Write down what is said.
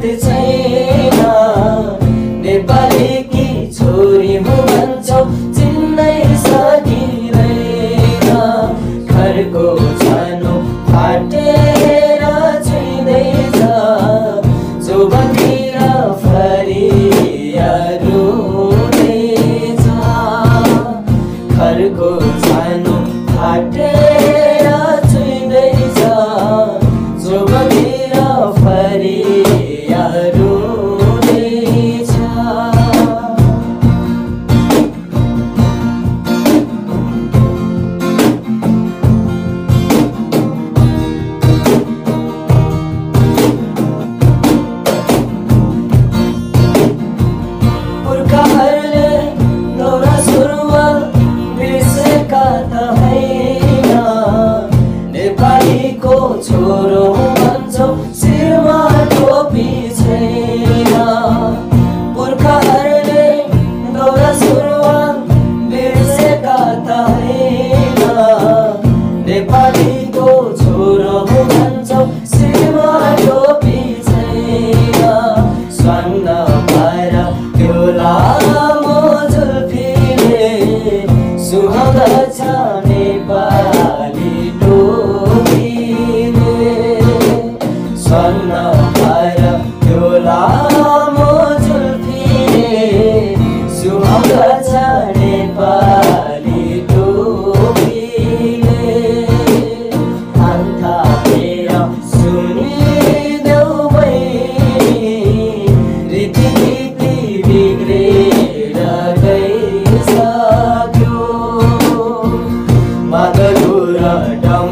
छैन। नेपालीकी छोरी हो भन्छौ चिन्नै सकिँदैन। घरको छानो फाटेर छुइँदैछ जोबनतिर फरिया रुँदैछ। घरको छानो फाटेर छुइँदैछ जोबनतिर फरिया रुँदैछ। पुर्खाहरूले दौरा सुरुवाल बिर्सेका त होइन। नेपालीको छोरो भन्छौ शिरमा टोपी छैन। पुर्खाहरूले दौरा सुरुवाल बिर्सेका त होइन। नेपालीको छोरो भन्छौ शिरमा टोपी छैन। स्वाङ्ग भएर त्यो लामो जुल्फीले सुहाउँदछ नेपाली टोपीले। स्वाङ्ग भएर त्यो लामो जुल्फीले सुहाउँदछ नेपाली टोपीले। कान थापेर सुनिदेऊ बहिनी रीतिनीति बिग्रेर गइसक्यो। मादल र